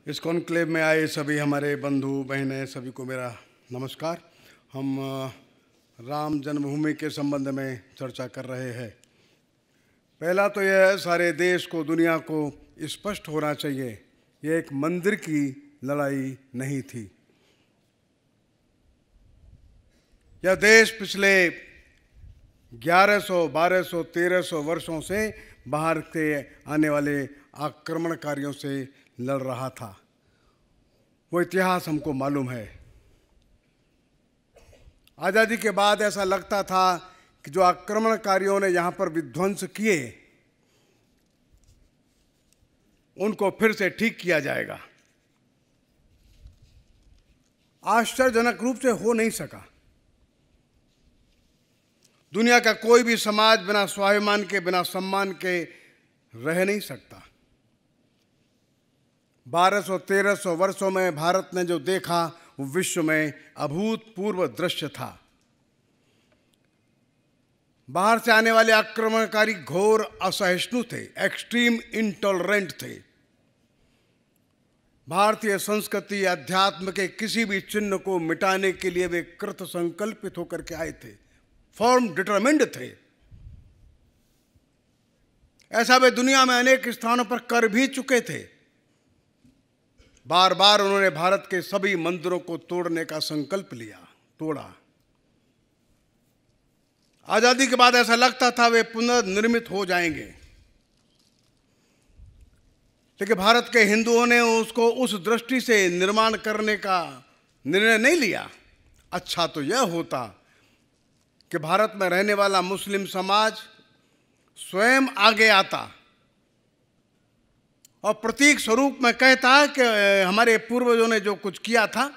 इस कॉन्क्लेव में आए सभी हमारे बंधु बहनें सभी को मेरा नमस्कार। हम राम जन्मभूमि के संबंध में चर्चा कर रहे हैं। पहला तो यह सारे देश को, दुनिया को स्पष्ट होना चाहिए, यह एक मंदिर की लड़ाई नहीं थी। यह देश पिछले 1100, 1200, 1300 वर्षों से बाहर से आने वाले आक्रमणकारियों से लड़ रहा था। वो इतिहास हमको मालूम है। आज़ादी के बाद ऐसा लगता था कि जो आक्रमणकारियों ने यहाँ पर विध्वंस किए उनको फिर से ठीक किया जाएगा। आश्चर्यजनक रूप से हो नहीं सका। दुनिया का कोई भी समाज बिना स्वाभिमान के, बिना सम्मान के रह नहीं सकता। 1200-1300 वर्षों में भारत ने जो देखा वो विश्व में अभूतपूर्व दृश्य था। बाहर से आने वाले आक्रमणकारी घोर असहिष्णु थे, एक्सट्रीम इंटॉलरेंट थे। भारतीय संस्कृति, अध्यात्म के किसी भी चिन्ह को मिटाने के लिए वे कृत संकल्पित होकर के आए थे, फॉर्म डिटरमिन्ड थे। ऐसा वे दुनिया में अनेक स्थानों पर कर भी चुके थे। बार बार उन्होंने भारत के सभी मंदिरों को तोड़ने का संकल्प लिया, तोड़ा। आजादी के बाद ऐसा लगता था वे पुनर्निर्मित हो जाएंगे, लेकिन भारत के हिंदुओं ने उसको उस दृष्टि से निर्माण करने का निर्णय नहीं लिया। अच्छा तो यह होता कि भारत में रहने वाला मुस्लिम समाज स्वयं आगे आता और प्रतीक स्वरूप में कहता है कि हमारे पूर्वजों ने जो कुछ किया था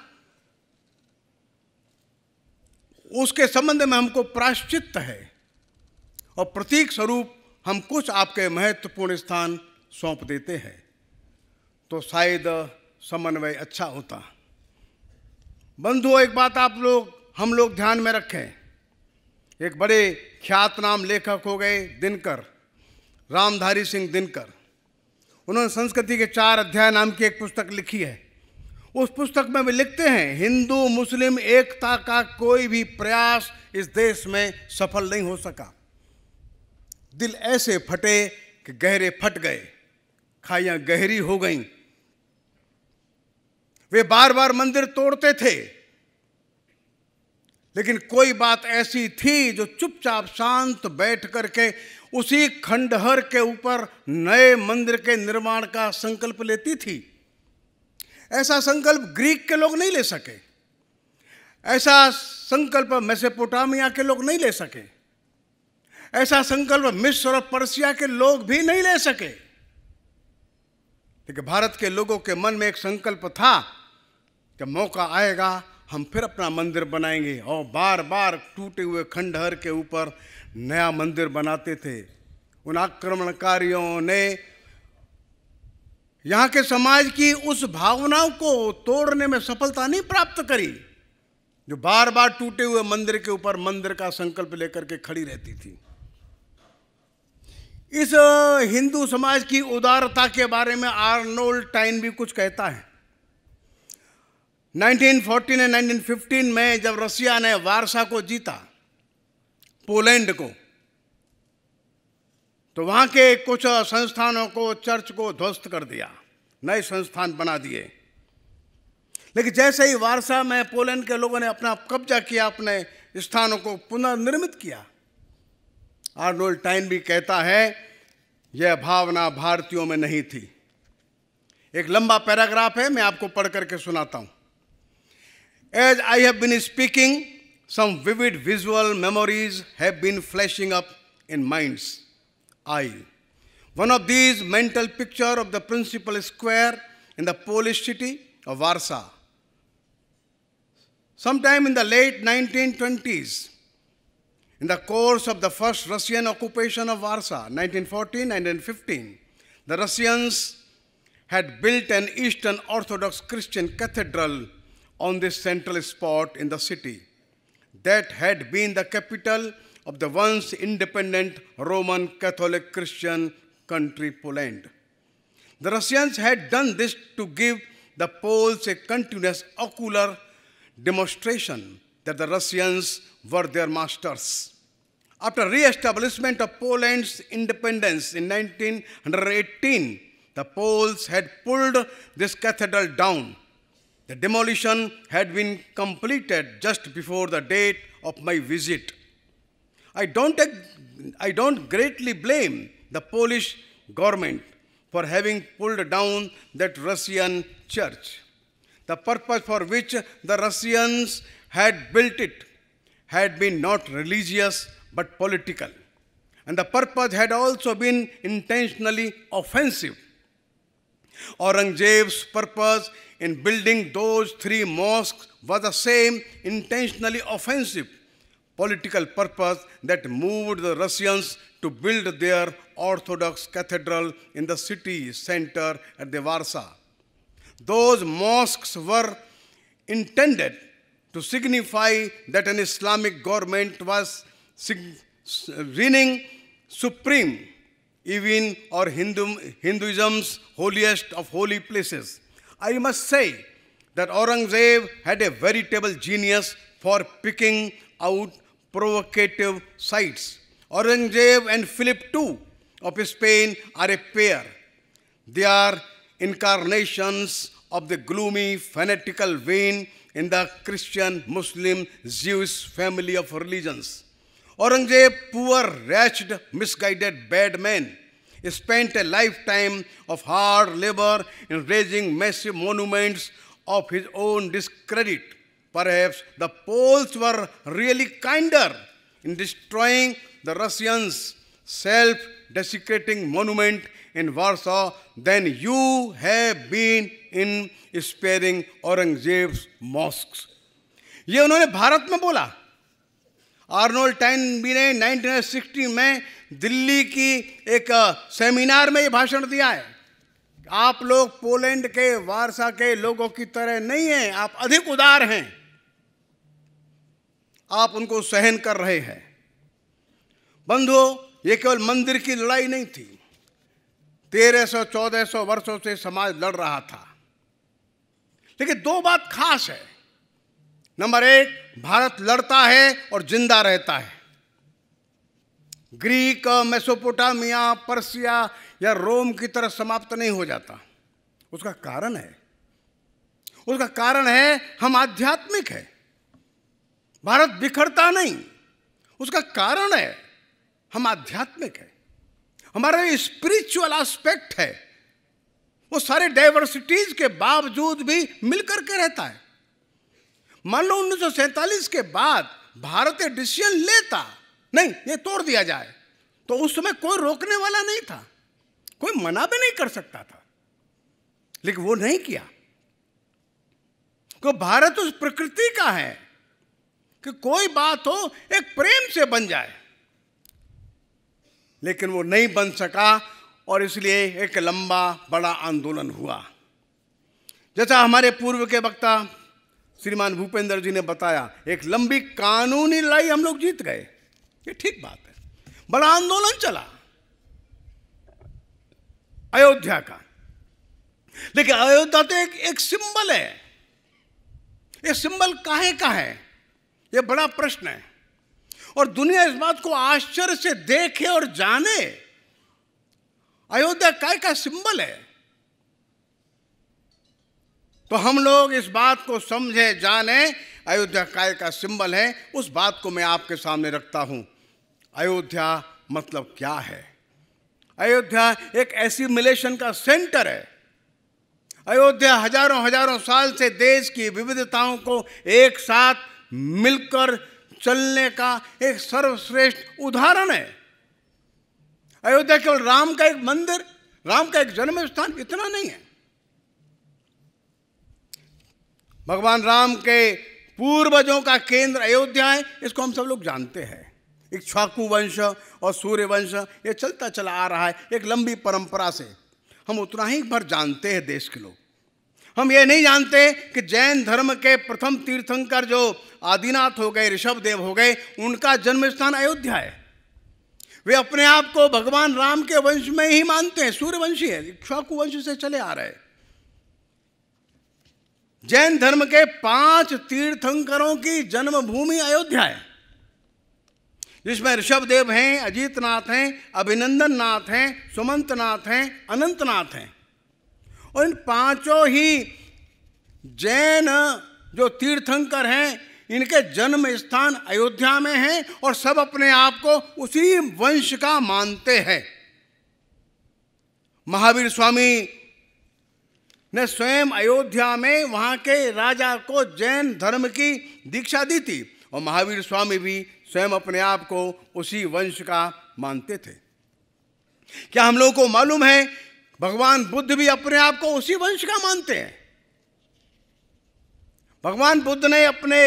उसके संबंध में हमको प्रायश्चित्त है, और प्रतीक स्वरूप हम कुछ आपके महत्वपूर्ण स्थान सौंप देते हैं, तो शायद समन्वय अच्छा होता। बंधुओं, एक बात हम लोग ध्यान में रखें। एक बड़े ख्यातनाम लेखक हो गए दिनकर, रामधारी सिंह दिनकर। उन्होंने संस्कृति के 4 अध्याय नाम की एक पुस्तक लिखी है। उस पुस्तक में वे लिखते हैं, हिंदू मुस्लिम एकता का कोई भी प्रयास इस देश में सफल नहीं हो सका। दिल ऐसे फटे कि गहरे फट गए, खाइयां गहरी हो गईं। वे बार बार मंदिर तोड़ते थे, लेकिन कोई बात ऐसी थी जो चुपचाप शांत बैठ करके उसी खंडहर के ऊपर नए मंदिर के निर्माण का संकल्प लेती थी। ऐसा संकल्प ग्रीक के लोग नहीं ले सके, ऐसा संकल्प मेसोपोटामिया के लोग नहीं ले सके, ऐसा संकल्प मिस्र और पर्सिया के लोग भी नहीं ले सके। लेकिन भारत के लोगों के मन में एक संकल्प था कि मौका आएगा हम फिर अपना मंदिर बनाएंगे, और बार बार टूटे हुए खंडहर के ऊपर नया मंदिर बनाते थे। उन आक्रमणकारियों ने यहाँ के समाज की उस भावनाओं को तोड़ने में सफलता नहीं प्राप्त करी, जो बार बार टूटे हुए मंदिर के ऊपर मंदिर का संकल्प लेकर के खड़ी रहती थी। इस हिंदू समाज की उदारता के बारे में आर्नोल्ड टाइन भी कुछ कहता है। 1914 और 1915 में जब रसिया ने वारसा को जीता, पोलैंड को, तो वहां के कुछ संस्थानों को, चर्च को ध्वस्त कर दिया, नए संस्थान बना दिए। लेकिन जैसे ही वारसा में पोलैंड के लोगों ने अपना कब्जा किया, अपने स्थानों को पुनर्निर्मित किया, आर्नोल्ड टाइन भी कहता है यह भावना भारतीयों में नहीं थी। एक लंबा पैराग्राफ है, मैं आपको पढ़ करके सुनाता हूं। As I have been speaking, some vivid visual memories have been flashing up in mind's eye. One of these mental picture of the principal square in the Polish city of Warsaw. Sometime in the late 1920s, in the course of the first Russian occupation of Warsaw, 1914-1915, the Russians had built an Eastern Orthodox Christian cathedral on this central spot in the city that had been the capital of the once independent Roman Catholic Christian country Poland. The Russians had done this to give the Poles a continuous ocular demonstration that the Russians were their masters. After re-establishment of Poland's independence in 1918, the Poles had pulled this cathedral down. The demolition had been completed just before the date of my visit. I don't greatly blame the Polish government for having pulled down that Russian church. The purpose for which the Russians had built it had been not religious but political. And the purpose had also been intentionally offensive. Aurangzeb's purpose in building those 3 mosques was the same intentionally offensive political purpose that moved the Russians to build their Orthodox cathedral in the city center at the Warsaw. Those mosques were intended to signify that an Islamic government was reigning supreme, even or Hinduism's holiest of holy places. I must say that Aurangzeb had a veritable genius for picking out provocative sites. Aurangzeb and Philip II of Spain are a pair. They are incarnations of the gloomy, fanatical vein in the Christian, Muslim, Jewish family of religions. Aurangzeb, poor, wretched, misguided, bad man, spent a lifetime of hard labor in raising massive monuments of his own discredit. Perhaps the Poles were really kinder in destroying the Russians' self-desecrating monument in Warsaw than you have been in sparing Aurangzeb's mosques. ये उन्होंने भारत में बोला। Arnold टैनबी ने 1960 में दिल्ली की एक seminar में ये भाषण दिया है। आप लोग पोलैंड के, वारसा के लोगों की तरह नहीं हैं, आप अधिक उदार हैं, आप उनको सहन कर रहे हैं। बंधुओं, ये केवल मंदिर की लड़ाई नहीं थी। 1300-1400 वर्षों से समाज लड़ रहा था। लेकिन 2 बात खास है। नंबर 1, भारत लड़ता है और जिंदा रहता है। ग्रीक, मेसोपोटामिया, पर्सिया या रोम की तरह समाप्त नहीं हो जाता। उसका कारण है हम आध्यात्मिक है। भारत बिखरता नहीं, उसका कारण है हम आध्यात्मिक है। हमारा स्पिरिचुअल एस्पेक्ट है, वो सारे डाइवर्सिटीज के बावजूद भी मिलकर के रहता है। मान लो 1947 के बाद भारत एक डिसीजन लेता, नहीं ये तोड़ दिया जाए, तो उस समय कोई रोकने वाला नहीं था, कोई मना भी नहीं कर सकता था। लेकिन वो नहीं किया, क्योंकि भारत उस प्रकृति का है कि कोई बात हो एक प्रेम से बन जाए। लेकिन वो नहीं बन सका और इसलिए एक लंबा बड़ा आंदोलन हुआ। जैसा हमारे पूर्व के वक्ता श्रीमान भूपेंद्र जी ने बताया, एक लंबी कानूनी लड़ाई हम लोग जीत गए, ये ठीक बात है। बड़ा आंदोलन चला अयोध्या का, लेकिन अयोध्या तो एक सिंबल है। ये सिंबल काहे का है, ये बड़ा प्रश्न है। और दुनिया इस बात को आश्चर्य से देखे और जाने, अयोध्या काय का सिंबल है। तो हम लोग इस बात को समझे जाने, अयोध्या काय का सिंबल है, उस बात को मैं आपके सामने रखता हूं। अयोध्या मतलब क्या है? अयोध्या एक एसिमिलेशन का सेंटर है। अयोध्या हजारों साल से देश की विविधताओं को एक साथ मिलकर चलने का एक सर्वश्रेष्ठ उदाहरण है। अयोध्या केवल राम का एक मंदिर, राम का एक जन्म स्थान इतना नहीं है। भगवान राम के पूर्वजों का केंद्र अयोध्या है, इसको हम सब लोग जानते हैं। इक्ष्वाकु वंश और सूर्य वंश ये चलता चला आ रहा है एक लंबी परंपरा से। हम उतना ही भर जानते हैं देश के लोग। हम ये नहीं जानते कि जैन धर्म के प्रथम तीर्थंकर जो आदिनाथ हो गए, ऋषभदेव हो गए, उनका जन्म स्थान अयोध्या है। वे अपने आप को भगवान राम के वंश में ही मानते हैं, सूर्यवंशी है, इक्ष्वाकु वंश से चले आ रहे। जैन धर्म के 5 तीर्थंकरों की जन्मभूमि अयोध्या है, जिसमें ऋषभदेव हैं, अजीतनाथ हैं, अभिनंदन नाथ हैं, सुमंतनाथ हैं, अनंतनाथ हैं। और इन 5 ही जैन जो तीर्थंकर हैं, इनके जन्म स्थान अयोध्या में हैं और सब अपने आप को उसी वंश का मानते हैं। महावीर स्वामी ने स्वयं अयोध्या में वहां के राजा को जैन धर्म की दीक्षा दी थी और महावीर स्वामी भी स्वयं अपने आप को उसी वंश का मानते थे। क्या हम लोगों को मालूम है भगवान बुद्ध भी अपने आप को उसी वंश का मानते हैं? भगवान बुद्ध ने अपने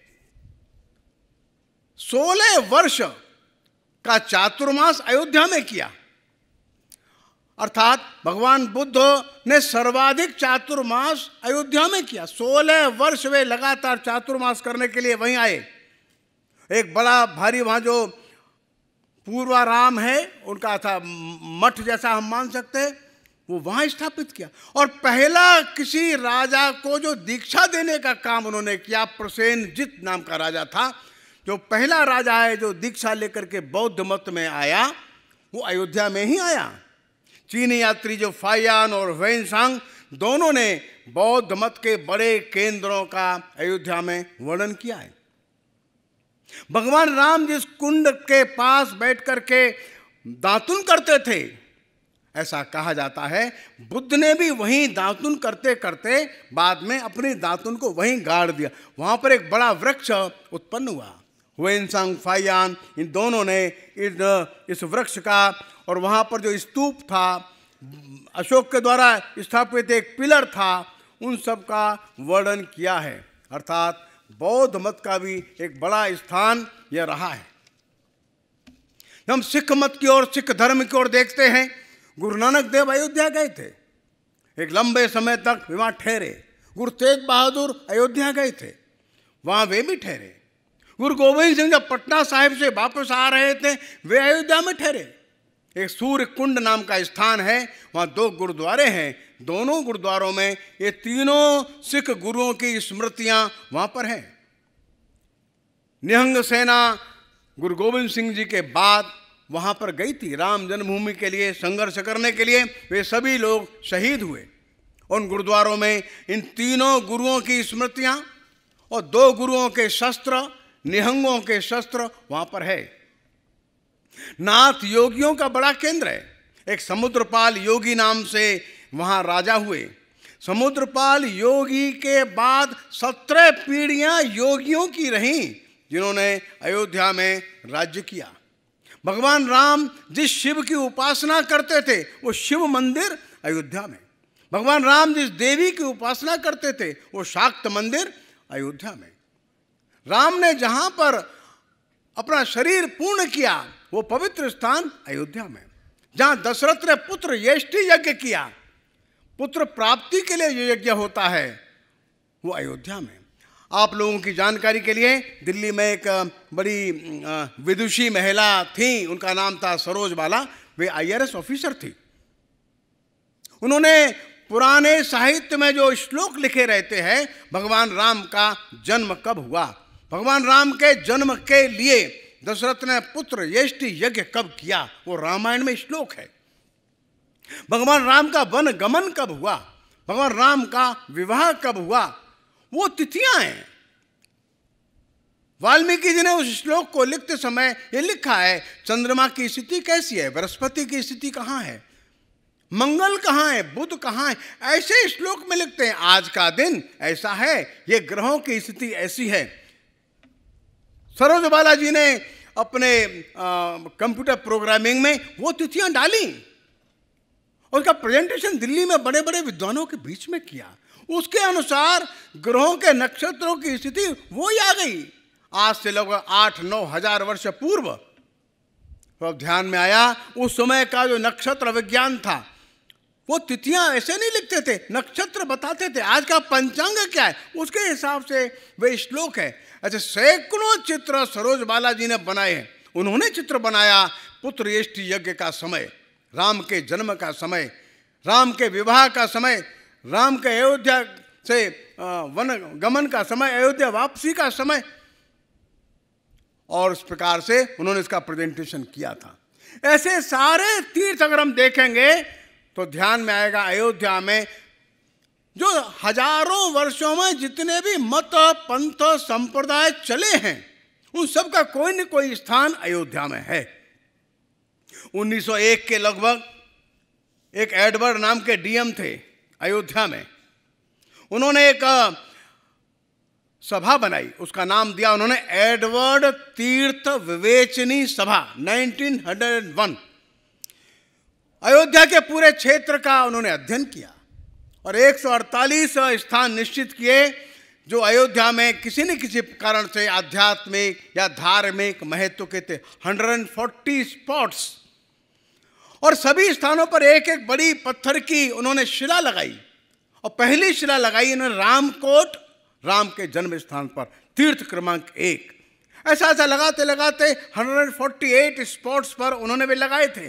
16 वर्ष का चातुर्मास अयोध्या में किया, अर्थात भगवान बुद्ध ने सर्वाधिक चातुर्मास अयोध्या में किया। 16 वर्ष वे लगातार चातुर्मास करने के लिए वहीं आए। एक बड़ा भारी वहाँ जो पूर्वाराम है उनका था, मठ जैसा हम मान सकते हैं, वो वहाँ स्थापित किया। और पहला किसी राजा को जो दीक्षा देने का काम उन्होंने किया, प्रसेनजित नाम का राजा था, जो पहला राजा है जो दीक्षा लेकर के बौद्ध मत में आया, वो अयोध्या में ही आया। चीनी यात्री जो फायान और वेनसांग दोनों ने बौद्ध मत के बड़े केंद्रों का अयोध्या में वर्णन किया है। भगवान राम जिस कुंड के पास बैठ करके दातुन करते थे, ऐसा कहा जाता है बुद्ध ने भी वहीं दातुन करते करते बाद में अपनी दातुन को वहीं गाड़ दिया। वहां पर एक बड़ा वृक्ष उत्पन्न हुआ। वेनसांग फायान इन दोनों ने इस वृक्ष का और वहां पर जो स्तूप था, अशोक के द्वारा स्थापित एक पिलर था, उन सब का वर्णन किया है। अर्थात बौद्ध मत का भी एक बड़ा स्थान यह रहा है। हम सिख मत की ओर, सिख धर्म की ओर देखते हैं। गुरु नानक देव अयोध्या गए थे, एक लंबे समय तक वहां ठहरे। गुरु तेग बहादुर अयोध्या गए थे, वहां वे भी ठहरे। गुरु गोविंद सिंह जब पटना साहिब से वापस आ रहे थे, वे अयोध्या में ठहरे। एक सूर्य कुंड नाम का स्थान है, वहाँ 2 गुरुद्वारे हैं। दोनों गुरुद्वारों में ये तीनों सिख गुरुओं की स्मृतियां वहां पर हैं। निहंग सेना गुरु गोविंद सिंह जी के बाद वहां पर गई थी राम जन्मभूमि के लिए संघर्ष करने के लिए। वे सभी लोग शहीद हुए। उन गुरुद्वारों में इन तीनों गुरुओं की स्मृतियां और 2 गुरुओं के शस्त्र, निहंगों के शस्त्र वहां पर है। नाथ योगियों का बड़ा केंद्र है। एक समुद्रपाल योगी नाम से वहां राजा हुए। समुद्रपाल योगी के बाद 17 पीढ़ियां योगियों की रहीं जिन्होंने अयोध्या में राज्य किया। भगवान राम जिस शिव की उपासना करते थे वो शिव मंदिर अयोध्या में। भगवान राम जिस देवी की उपासना करते थे वो शाक्त मंदिर अयोध्या में। राम ने जहां पर अपना शरीर पूर्ण किया वो पवित्र स्थान अयोध्या में। जहां दशरथ ने पुत्र यष्टि यज्ञ किया, पुत्र प्राप्ति के लिए जो यज्ञ होता है वो अयोध्या में। आप लोगों की जानकारी के लिए दिल्ली में एक बड़ी विदुषी महिला थी, उनका नाम था सरोज बाला। वे IRS ऑफिसर थी। उन्होंने पुराने साहित्य में जो श्लोक लिखे रहते हैं, भगवान राम का जन्म कब हुआ, भगवान राम के जन्म के लिए दशरथ ने पुत्र यष्टि यज्ञ कब किया, वो रामायण में श्लोक है। भगवान राम का वन गमन कब हुआ, भगवान राम का विवाह कब हुआ, वो तिथियां हैं। वाल्मीकि जी ने उस श्लोक को लिखते समय ये लिखा है, चंद्रमा की स्थिति कैसी है, बृहस्पति की स्थिति कहाँ है, मंगल कहाँ है, बुध कहाँ है, ऐसे श्लोक में लिखते हैं। आज का दिन ऐसा है, ये ग्रहों की स्थिति ऐसी है। सरोज बाला जी ने अपने कंप्यूटर प्रोग्रामिंग में वो तिथियां डाली। उसका प्रेजेंटेशन दिल्ली में बड़े बड़े विद्वानों के बीच में किया। उसके अनुसार ग्रहों के नक्षत्रों की स्थिति वो ही आ गई। आज से लगभग 8-9 हजार वर्ष पूर्व तो ध्यान में आया उस समय का जो नक्षत्र विज्ञान था, वो तिथियां ऐसे नहीं लिखते थे, नक्षत्र बताते थे। आज का पंचांग क्या है उसके हिसाब से वे श्लोक है। ऐसे सैकड़ों चित्र सरोज बाला जी ने बनाए हैं। उन्होंने चित्र बनाया पुत्र यष्टि यज्ञ का समय, राम के जन्म का समय, राम के विवाह का समय, राम के अयोध्या से वन गमन का समय, अयोध्या वापसी का समय, और इस प्रकार से उन्होंने इसका प्रेजेंटेशन किया था। ऐसे सारे तीर्थ अगर हम देखेंगे तो ध्यान में आएगा अयोध्या में जो हजारों वर्षों में जितने भी मत पंथ संप्रदाय चले हैं उन सब का कोई न कोई स्थान अयोध्या में है। 1901 के लगभग एक एडवर्ड नाम के डीएम थे अयोध्या में। उन्होंने एक सभा बनाई, उसका नाम दिया उन्होंने एडवर्ड तीर्थ विवेचनी सभा 1901। अयोध्या के पूरे क्षेत्र का उन्होंने अध्ययन किया और 148 स्थान निश्चित किए जो अयोध्या में किसी न किसी कारण से आध्यात्मिक या धार्मिक महत्व के थे। 140 स्पॉट्स, और सभी स्थानों पर एक एक बड़ी पत्थर की उन्होंने शिला लगाई, और पहली शिला लगाई उन्होंने रामकोट, राम के जन्म स्थान पर, तीर्थ क्रमांक 1। ऐसा ऐसा लगाते लगाते 148 स्पॉट्स पर उन्होंने भी लगाए थे।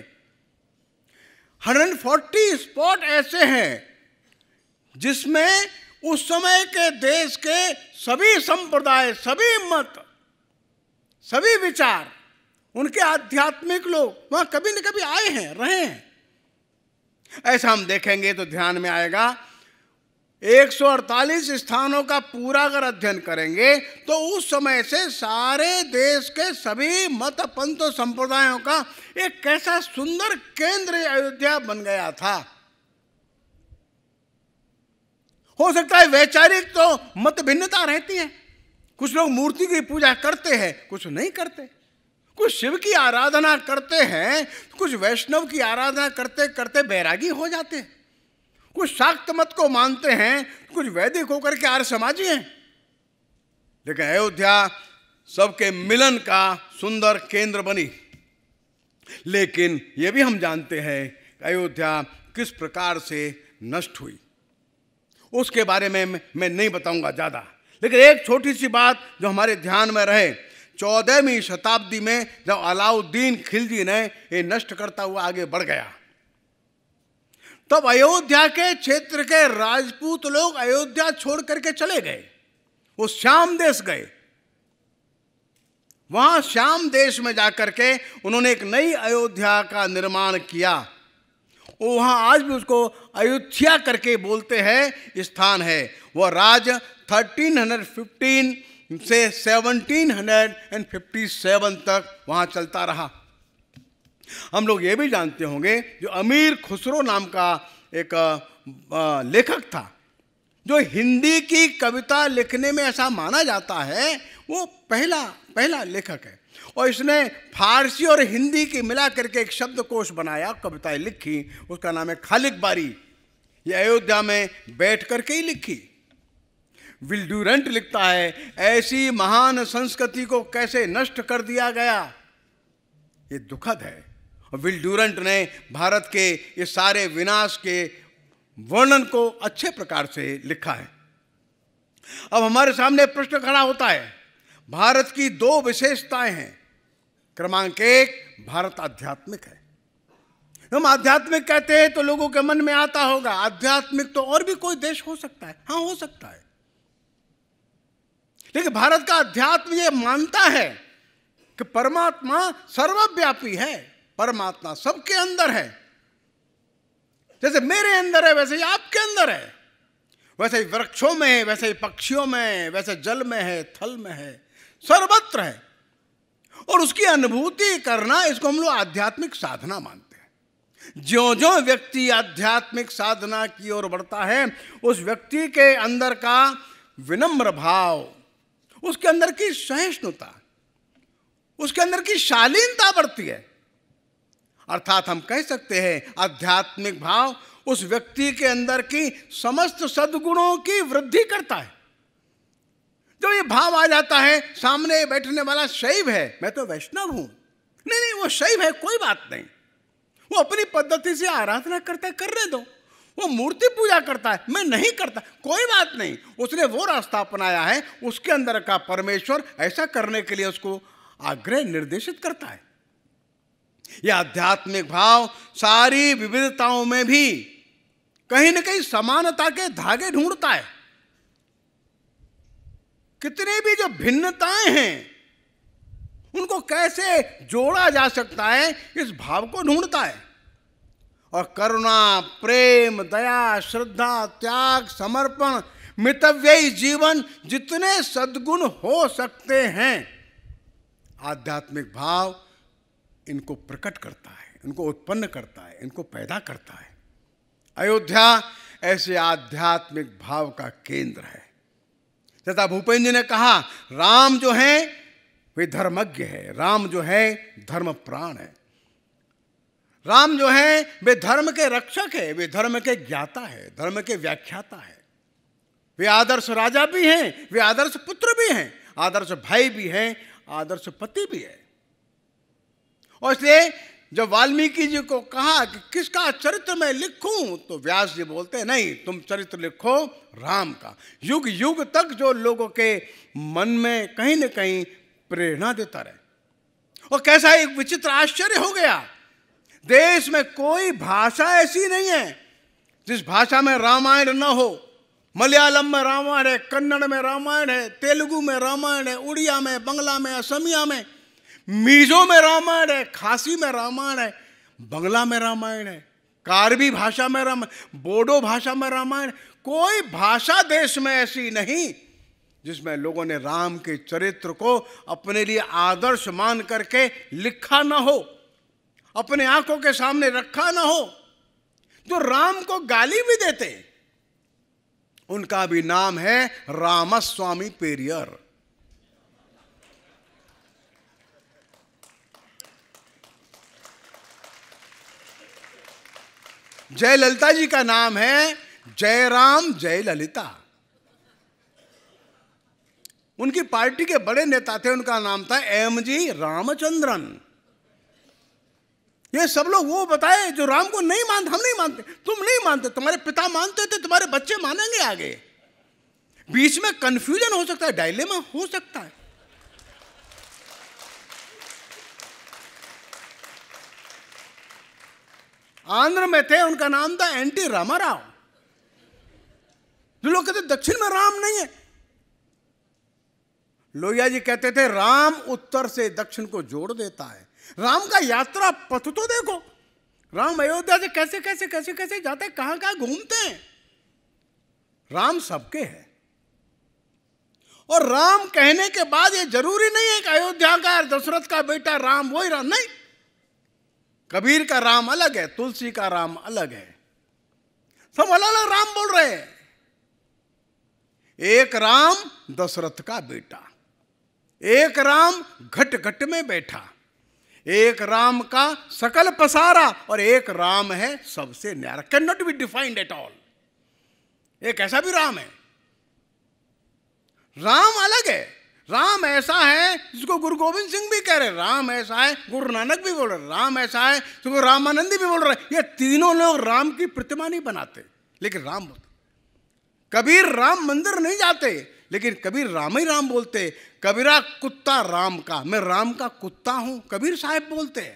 140 स्पॉट ऐसे हैं जिसमें उस समय के देश के सभी संप्रदाय, सभी मत, सभी विचार, उनके आध्यात्मिक लोग वहां कभी न कभी आए हैं, रहे हैं। ऐसा हम देखेंगे तो ध्यान में आएगा 148 स्थानों का पूरा अगर अध्ययन करेंगे तो उस समय से सारे देश के सभी मत पंथ संप्रदायों का एक कैसा सुंदर केंद्र अयोध्या बन गया था। हो सकता है वैचारिक तो मत भिन्नता रहती है, कुछ लोग मूर्ति की पूजा करते हैं, कुछ नहीं करते, कुछ शिव की आराधना करते हैं, कुछ वैष्णव की आराधना करते करते बैरागी हो जाते हैं, कुछ शाक्त मत को मानते हैं, कुछ वैदिक होकर के आर्य समाजी हैं। लेकिन अयोध्या सबके मिलन का सुंदर केंद्र बनी। लेकिन यह भी हम जानते हैं कि अयोध्या किस प्रकार से नष्ट हुई, उसके बारे में मैं नहीं बताऊंगा ज़्यादा। लेकिन एक छोटी सी बात जो हमारे ध्यान में रहे, 14वीं शताब्दी में जब अलाउद्दीन खिलजी ने ये नष्ट करता हुआ आगे बढ़ गया, तब अयोध्या के क्षेत्र के राजपूत लोग अयोध्या छोड़ करके चले गए, वो श्याम देश गए। वहां श्याम देश में जाकर के उन्होंने एक नई अयोध्या का निर्माण किया। वहां आज भी उसको अयोध्या करके बोलते हैं, स्थान है। वह राज 1315 से 1757 तक वहां चलता रहा। हम लोग ये भी जानते होंगे जो अमीर खुसरो नाम का एक लेखक था, जो हिंदी की कविता लिखने में ऐसा माना जाता है वो पहला लेखक है, और इसने फारसी और हिंदी की मिला करके एक शब्दकोश बनाया, कविताएं लिखी। उसका नाम है खालिक बारी। ये अयोध्या में बैठ करके ही लिखी। विल ड्यूरेंट लिखता है, ऐसी महान संस्कृति को कैसे नष्ट कर दिया गया, ये दुखद है। और विल ड्यूरेंट ने भारत के ये सारे विनाश के वर्णन को अच्छे प्रकार से लिखा है। अब हमारे सामने प्रश्न खड़ा होता है, भारत की दो विशेषताएं हैं। क्रमांक 1, भारत आध्यात्मिक है। हम आध्यात्मिक कहते हैं तो लोगों के मन में आता होगा आध्यात्मिक तो और भी कोई देश हो सकता है। हाँ, हो सकता है, लेकिन भारत का अध्यात्म ये मानता है कि परमात्मा सर्वव्यापी है, परमात्मा सबके अंदर है। जैसे मेरे अंदर है वैसे ही आपके अंदर है, वैसे ही वृक्षों में है, वैसे ही पक्षियों में, वैसे जल में है, थल में है, सर्वत्र है। और उसकी अनुभूति करना, इसको हम लोग आध्यात्मिक साधना मानते हैं। ज्यों ज्यों व्यक्ति आध्यात्मिक साधना की ओर बढ़ता है, उस व्यक्ति के अंदर का विनम्र भाव, उसके अंदर की सहिष्णुता, उसके अंदर की शालीनता बढ़ती है। अर्थात हम कह सकते हैं आध्यात्मिक भाव उस व्यक्ति के अंदर की समस्त सद्गुणों की वृद्धि करता है। जब ये भाव आ जाता है, सामने बैठने वाला शैव है, मैं तो वैष्णव हूं, नहीं वो शैव है, कोई बात नहीं, वो अपनी पद्धति से आराधना करता है, करने दो। वो मूर्ति पूजा करता है, मैं नहीं करता, कोई बात नहीं, उसने वो रास्ता अपनाया है, उसके अंदर का परमेश्वर ऐसा करने के लिए उसको आग्रह निर्देशित करता है। यह आध्यात्मिक भाव सारी विविधताओं में भी कहीं न कहीं समानता के धागे ढूंढता है। कितनी भी जो भिन्नताएं हैं उनको कैसे जोड़ा जा सकता है, इस भाव को ढूंढता है। और करुणा, प्रेम, दया, श्रद्धा, त्याग, समर्पण, मितव्ययी जीवन, जितने सद्गुण हो सकते हैं, आध्यात्मिक भाव इनको प्रकट करता है, इनको उत्पन्न करता है, इनको पैदा करता है। अयोध्या ऐसे आध्यात्मिक भाव का केंद्र है। तथा भूपेन्द्र जी ने कहा, राम जो है वे धर्मज्ञ है, राम जो है धर्म प्राण है, राम जो है वे धर्म के रक्षक है, वे धर्म के ज्ञाता है, धर्म के व्याख्याता है। वे आदर्श राजा भी हैं, वे आदर्श पुत्र भी हैं, आदर्श भाई भी हैं, आदर्श पति भी है। और इसलिए जब वाल्मीकि जी को कहा कि किसका चरित्र मैं लिखूं, तो व्यास जी बोलते हैं, नहीं, तुम चरित्र लिखो राम का। युग युग तक जो लोगों के मन में कहीं न कहीं प्रेरणा देता रहे। और कैसा एक विचित्र आश्चर्य हो गया, देश में कोई भाषा ऐसी नहीं है जिस भाषा में रामायण न हो। मलयालम में रामायण है, कन्नड़ में रामायण है, तेलुगु में रामायण है, उड़िया में, बंगला में, असमिया में, मिजो में रामायण है, खासी में रामायण है, बंगला में रामायण है, कार्बी भाषा में रामायण, बोडो भाषा में रामायण। कोई भाषा देश में ऐसी नहीं जिसमें लोगों ने राम के चरित्र को अपने लिए आदर्श मान करके लिखा ना हो, अपने आंखों के सामने रखा ना हो। जो राम को गाली भी देते, उनका भी नाम है रामस्वामी पेरियर। जय ललिता जी का नाम है जय राम जय ललिता। उनकी पार्टी के बड़े नेता थे, उनका नाम था एम.जी. रामचंद्रन। ये सब लोग वो बताए जो राम को नहीं मानते। हम नहीं मानते, तुम नहीं मानते, तुम्हारे पिता मानते थे, तुम्हारे बच्चे मानेंगे आगे। बीच में कंफ्यूजन हो सकता है, डायलेमा हो सकता है। आंध्र में थे, उनका नाम था एन.टी. रामाराव। जो लोग कहते दक्षिण में राम नहीं है, लोहिया जी कहते थे राम उत्तर से दक्षिण को जोड़ देता है। राम का यात्रा पथ तो देखो, राम अयोध्या से कैसे कैसे कैसे कैसे जाते, कहां कहां घूमते हैं। राम सबके है। और राम कहने के बाद ये जरूरी नहीं है कि अयोध्या का दशरथ का बेटा राम वही राम, नहीं। कबीर का राम अलग है, तुलसी का राम अलग है, सब अलग अलग राम बोल रहे हैं। एक राम दशरथ का बेटा, एक राम घट घट में बैठा, एक राम का सकल पसारा, और एक राम है सबसे न्यारा। Can not be defined at all. एक ऐसा भी राम है। राम अलग है। राम ऐसा है जिसको गुरु गोविंद सिंह भी कह रहे, राम ऐसा है, गुरु नानक भी बोल रहे, राम ऐसा है जिसको रामानंदी भी बोल रहे। ये तीनों लोग राम की प्रतिमा नहीं बनाते, लेकिन राम बोलते। कबीर राम मंदिर नहीं जाते, लेकिन कबीर राम ही राम बोलते। कबीरा कुत्ता राम का, मैं राम का कुत्ता हूं, कबीर साहब बोलते हैं।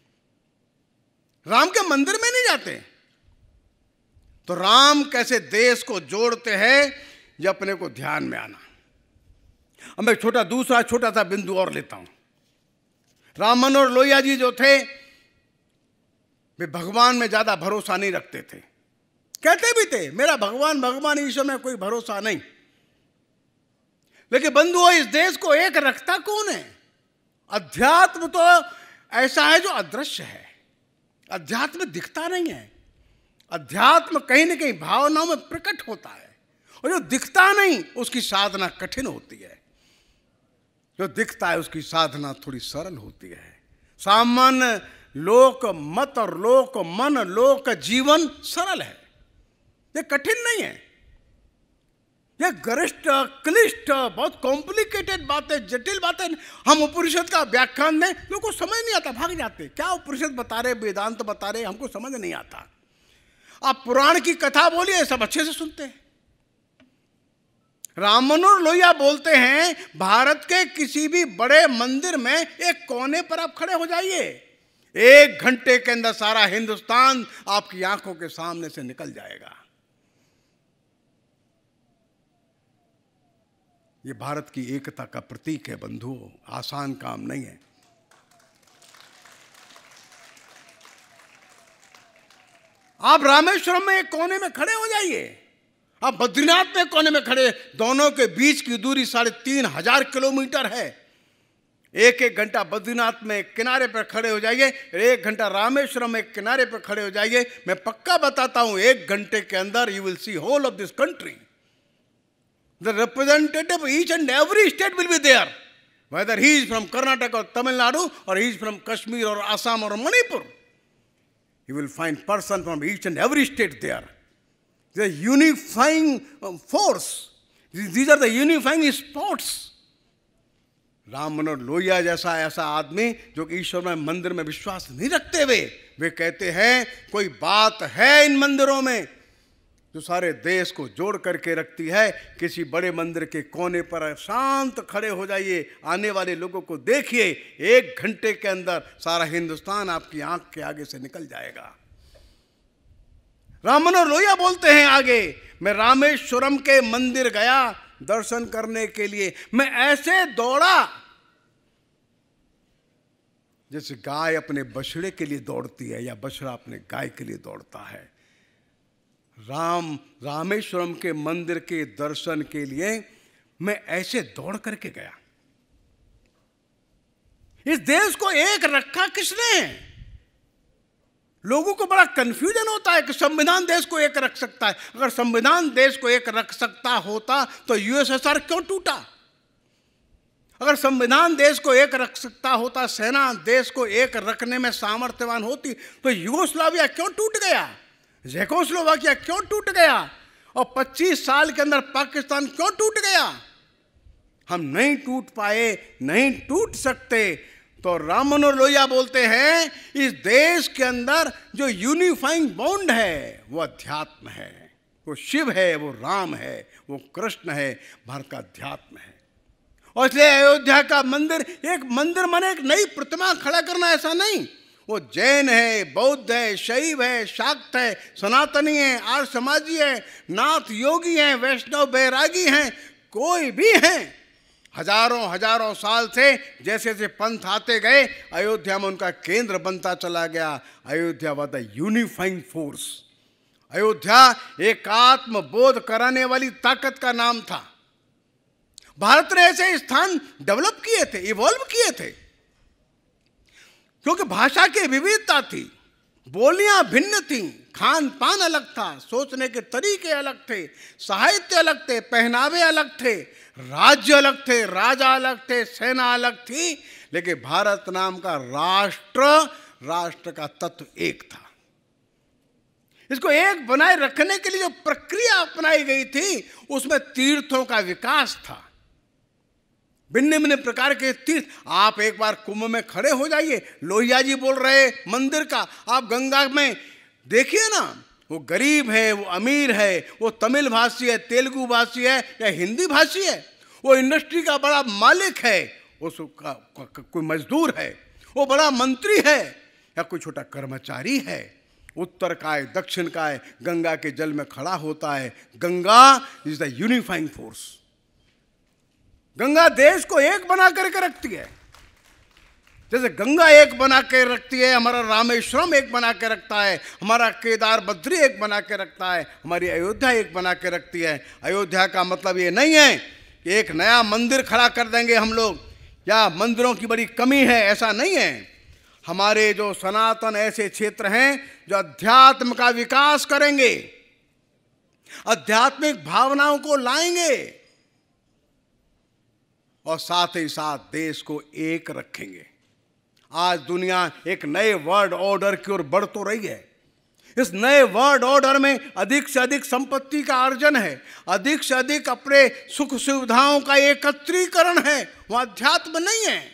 राम के मंदिर में नहीं जाते। तो राम कैसे देश को जोड़ते हैं, ये अपने को ध्यान में आना। अब मैं दूसरा छोटा सा बिंदु और लेता हूं। राम मनोहर लोहिया जी जो थे, वे भगवान में ज्यादा भरोसा नहीं रखते थे। कहते भी थे मेरा भगवान ईश्वर में कोई भरोसा नहीं। लेकिन बंधुओं, इस देश को एक रखता कौन है? अध्यात्म तो ऐसा है जो अदृश्य है। अध्यात्म दिखता नहीं है। अध्यात्म कहीं ना कहीं भावनाओं में प्रकट होता है, और जो दिखता नहीं उसकी साधना कठिन होती है। जो दिखता है उसकी साधना थोड़ी सरल होती है। सामान्य लोक मत और लोक मन, लोक जीवन सरल है, ये कठिन नहीं है। ये गरिष्ठ, क्लिष्ट, बहुत कॉम्प्लिकेटेड बातें, जटिल बातें। हम उपनिषद का व्याख्यान दें, लोगों को समझ नहीं आता, भाग जाते। क्या उपनिषद बता रहे, वेदांत बता रहे, हमको समझ नहीं आता। आप पुराण की कथा बोलिए, सब अच्छे से सुनते हैं। राम मनोहर लोहिया बोलते हैं, भारत के किसी भी बड़े मंदिर में एक कोने पर आप खड़े हो जाइए, 1 घंटे के अंदर सारा हिंदुस्तान आपकी आंखों के सामने से निकल जाएगा। ये भारत की एकता का प्रतीक है बंधुओं, आसान काम नहीं है। आप रामेश्वरम में एक कोने में खड़े हो जाइए, आप बद्रीनाथ में कोने में खड़े, दोनों के बीच की दूरी 3,500 किलोमीटर है। एक एक घंटा बद्रीनाथ में किनारे पर खड़े हो जाइए, 1 घंटा रामेश्वरम में किनारे पर खड़े हो जाइए। मैं पक्का बताता हूं, 1 घंटे के अंदर you will see whole of this country. The representative each and every state will be there, whether he is from Karnataka और तमिलनाडु और ही इज फ्रॉम कश्मीर और असम और Manipur. You will find person from each and every state there. The unifying force. These are the unifying spots. Ram Manohar Lohia जैसा ऐसा आदमी जो कि ईश्वर में मंदिर में विश्वास नहीं रखते हुए, वे कहते हैं कोई बात है इन मंदिरों में जो सारे देश को जोड़ करके रखती है। किसी बड़े मंदिर के कोने पर शांत खड़े हो जाइए, आने वाले लोगों को देखिए, 1 घंटे के अंदर सारा हिंदुस्तान आपकी आंख के आगे से निकल जाएगा। राम मनोहर लोहिया बोलते हैं आगे, मैं रामेश्वरम के मंदिर गया दर्शन करने के लिए, मैं ऐसे दौड़ा जैसे गाय अपने बछड़े के लिए दौड़ती है या बछड़ा अपने गाय के लिए दौड़ता है। रामेश्वरम के मंदिर के दर्शन के लिए मैं ऐसे दौड़ करके गया। इस देश को एक रखा किसने? लोगों को बड़ा कंफ्यूजन होता है कि संविधान देश को एक रख सकता है। अगर संविधान देश को एक रख सकता होता तो यूएसएसआर क्यों टूटा? अगर संविधान देश को एक रख सकता होता, सेना देश को एक रखने में सामर्थ्यवान होती, तो यूगोस्लाविया क्यों टूट गया? चेकोस्लोवाकिया क्यों टूट गया? और 25 साल के अंदर पाकिस्तान क्यों टूट गया? हम नहीं टूट पाए, नहीं टूट सकते। तो राम मनोहर लोहिया बोलते हैं इस देश के अंदर जो यूनिफाइंग बॉन्ड है वो अध्यात्म है, वो शिव है, वो राम है, वो कृष्ण है, भारत का अध्यात्म है। और इसलिए अयोध्या का मंदिर, एक मंदिर माने एक नई प्रतिमा खड़ा करना ऐसा नहीं। वो जैन है, बौद्ध है, शैव है, शाक्त है, सनातनी है, आर्य समाजी है, नाथ योगी हैं, वैष्णव बैरागी हैं, कोई भी हैं। हजारों साल से जैसे जैसे पंथ आते गए, अयोध्या में उनका केंद्र बनता चला गया। Ayodhya was the unifying force. Ayodhya एक आत्मबोध कराने वाली ताकत का नाम था। भारत ने ऐसे स्थान डेवलप किए थे, इवॉल्व किए थे, क्योंकि भाषा की विविधता थी, बोलियां भिन्न थी, खान पान अलग था, सोचने के तरीके अलग थे, साहित्य अलग थे, पहनावे अलग थे, राज्य अलग थे, राजा अलग थे, सेना अलग थी, लेकिन भारत नाम का राष्ट्र का तत्व एक था। इसको एक बनाए रखने के लिए जो प्रक्रिया अपनाई गई थी उसमें तीर्थों का विकास था, भिन्न भिन्न प्रकार के तीर्थ। आप एक बार कुंभ में खड़े हो जाइए, लोहिया जी बोल रहे मंदिर का, आप गंगा में देखिए ना, वो गरीब है, वो अमीर है, वो तमिल भाषी है, तेलुगु भाषी है या हिंदी भाषी है, वो इंडस्ट्री का बड़ा मालिक है, उसका कोई मजदूर है, वो बड़ा मंत्री है या कोई छोटा कर्मचारी है, उत्तर का है, दक्षिण का है, गंगा के जल में खड़ा होता है। Ganga is the unifying force. Ganga देश को एक बना करके रखती है। जैसे गंगा एक बना के रखती है, हमारा रामेश्वरम एक बना के रखता है, हमारा केदार बद्री एक बना के रखता है, हमारी अयोध्या एक बना के रखती है। अयोध्या का मतलब ये नहीं है कि एक नया मंदिर खड़ा कर देंगे हम लोग या मंदिरों की बड़ी कमी है, ऐसा नहीं है। हमारे जो सनातन ऐसे क्षेत्र हैं जो अध्यात्म का विकास करेंगे, आध्यात्मिक भावनाओं को लाएंगे और साथ ही साथ देश को एक रखेंगे। आज दुनिया एक नए वर्ल्ड ऑर्डर की ओर बढ़ तो रही है। इस नए वर्ल्ड ऑर्डर में अधिक से अधिक संपत्ति का अर्जन है, अधिक से अधिक अपने सुख सुविधाओं का एकत्रीकरण है, वह अध्यात्म नहीं है।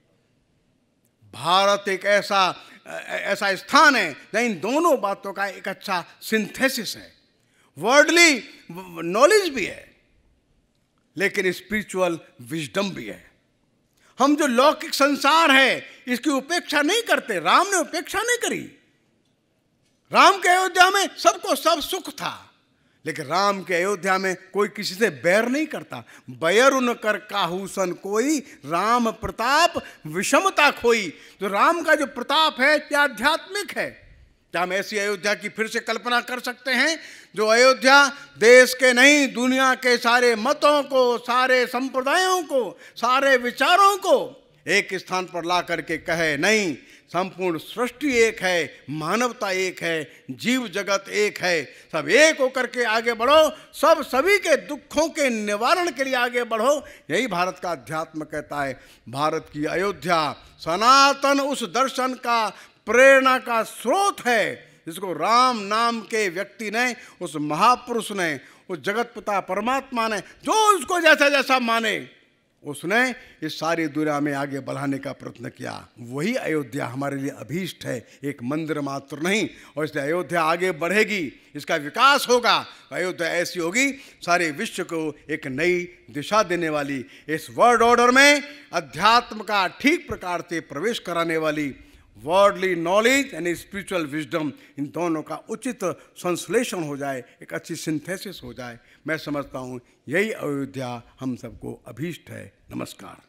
भारत एक ऐसा स्थान है जहाँ इन दोनों बातों का एक अच्छा सिंथेसिस है। वर्ल्डली नॉलेज भी है लेकिन स्पिरिचुअल विजडम भी है। हम जो लौकिक संसार है इसकी उपेक्षा नहीं करते। राम ने उपेक्षा नहीं करी। राम के अयोध्या में सबको सब सुख था, लेकिन राम के अयोध्या में कोई किसी से बैर नहीं करता। बैर उन कर काहूसन कोई, राम प्रताप विषमता खोई। तो राम का जो प्रताप है क्या आध्यात्मिक है। क्या हम ऐसी अयोध्या की फिर से कल्पना कर सकते हैं जो अयोध्या देश के नहीं, दुनिया के सारे मतों को, सारे संप्रदायों को, सारे विचारों को एक स्थान पर ला करके कहे नहीं, संपूर्ण सृष्टि एक है, मानवता एक है, जीव जगत एक है, सब एक होकर के आगे बढ़ो, सब सभी के दुखों के निवारण के लिए आगे बढ़ो। यही भारत का अध्यात्म कहता है। भारत की अयोध्या सनातन उस दर्शन का, प्रेरणा का स्रोत है जिसको राम नाम के व्यक्ति ने, उस महापुरुष ने, उस जगत पिता परमात्मा ने, जो उसको जैसा जैसा माने, उसने इस सारी दुनिया में आगे बढ़ाने का प्रयत्न किया। वही अयोध्या हमारे लिए अभीष्ट है, एक मंदिर मात्र नहीं। और इसलिए अयोध्या आगे बढ़ेगी, इसका विकास होगा। अयोध्या ऐसी होगी सारे विश्व को एक नई दिशा देने वाली, इस वर्ल्ड ऑर्डर में अध्यात्म का ठीक प्रकार से प्रवेश कराने वाली, worldly knowledge and spiritual wisdom, इन दोनों का उचित संश्लेषण हो जाए, एक अच्छी सिंथेसिस हो जाए। मैं समझता हूँ यही अयोध्या हम सबको अभीष्ट है। नमस्कार।